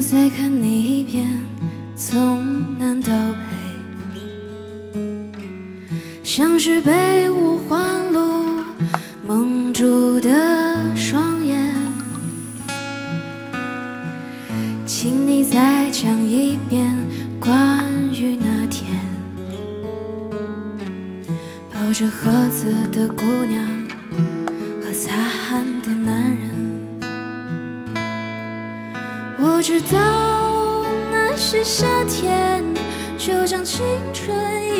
再看你一遍，从南到北，像是被五环路蒙住的双眼。请你再讲一遍关于那天抱着盒子的姑娘和擦汗的男人。我知道那是夏天，就像青春